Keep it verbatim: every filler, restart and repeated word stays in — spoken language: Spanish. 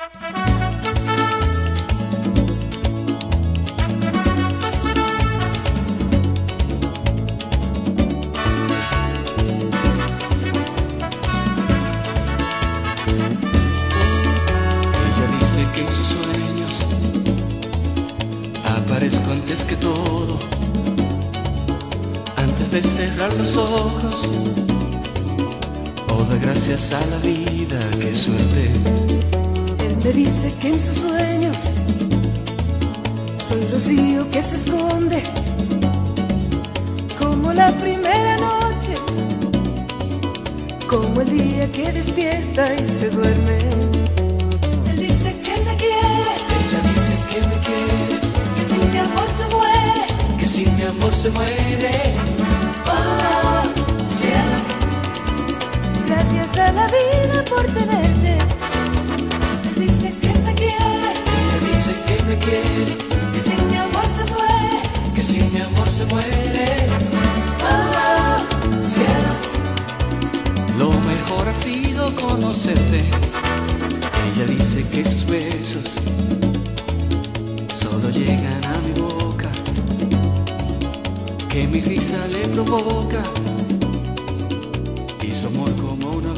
Aparezco antes que todo, antes de cerrar los ojos. Oh, da gracias a la vida, qué suerte. Él me dice que en sus sueños soy rocío que se esconde, como la primera noche, como el día que despierta y se duerme. Él dice que me quiere, Ella dice que me quiere, que si mi amor se muere, que si mi amor se muere. oh, cielo, gracias a la vida por tenerte. Él dice que me quiere, Ella dice que me quiere, que si mi amor se muere, que si mi amor se muere. oh, cielo, Lo mejor ha sido conocerte. Ella dice que sus besos solo llegan a mi boca, que mi risa le provoca y su amor como una